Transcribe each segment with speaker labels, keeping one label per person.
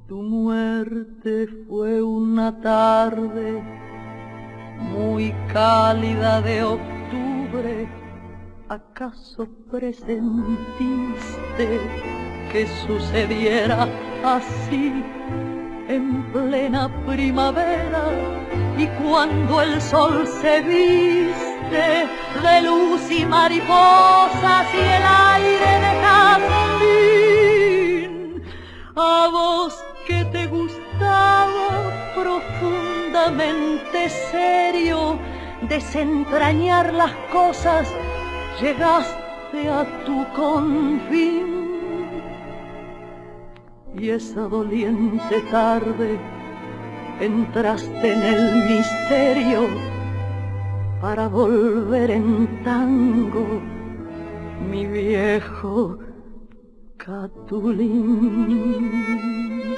Speaker 1: Tu muerte fue una tarde muy cálida de octubre. ¿Acaso presentiste que sucediera así en plena primavera? Y cuando el sol se viste de luz y mariposas y el aire de jazmín, a vos que te gustaba profundamente serio desentrañar las cosas, llegaste a tu confín. Y esa doliente tarde entraste en el misterio para volver en tango, mi viejo Catulín.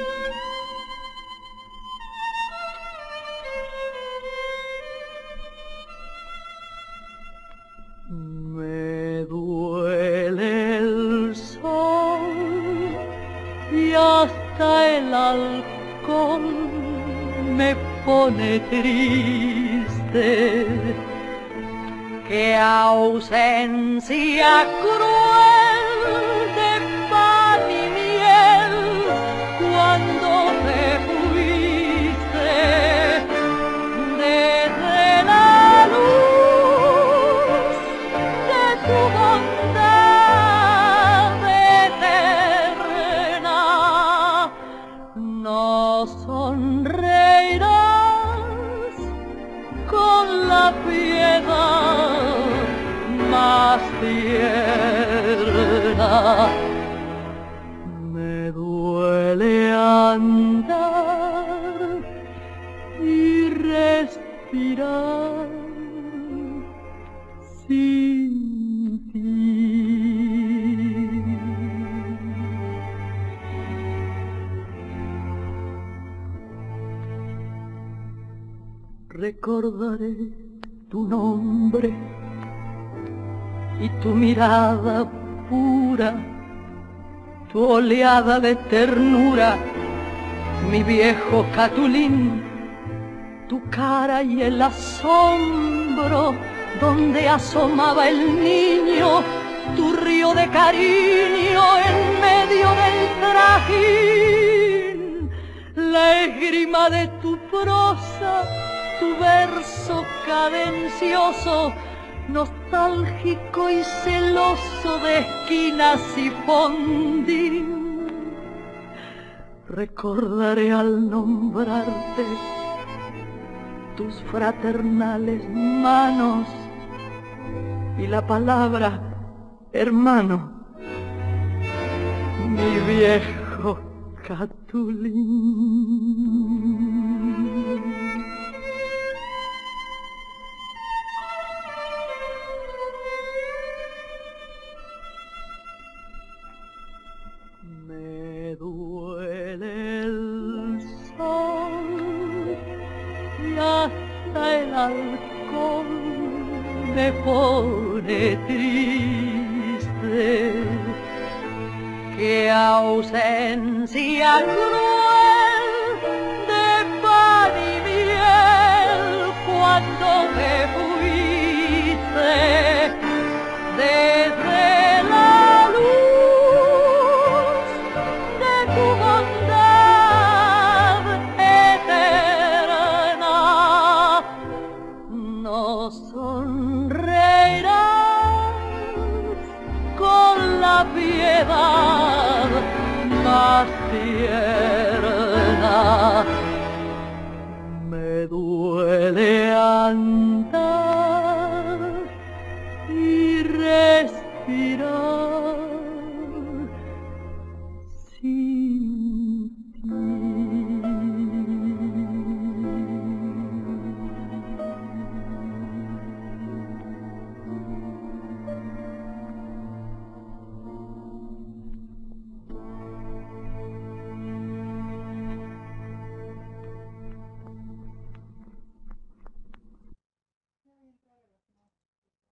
Speaker 1: Me duele el sol y hasta el alcohol me pone triste. Qué ausencia cruel de pan y miel cuando te fuiste. Desde la luz de tu bondad eterna no sonreirás con la piedad más tierna. Me duele andar y respirar sin ti. Recordaré tu nombre y tu mirada pura, tu oleada de ternura, mi viejo Catulín, tu cara y el asombro donde asomaba el niño, tu río de cariño en medio del trajín, la esgrima de tu prosa, tu verso cadencioso, nostálgico y celoso de esquinas y fondín. Recordaré al nombrarte tus fraternales manos y la palabra hermano, mi viejo Catulín. Me duele el sol y hasta el alcohol me pone triste. Qué ausencia cruel de pan y miel cuando te fuiste. Desde la luz de tu bondad eterna no sonreirás con la piedad más tierna.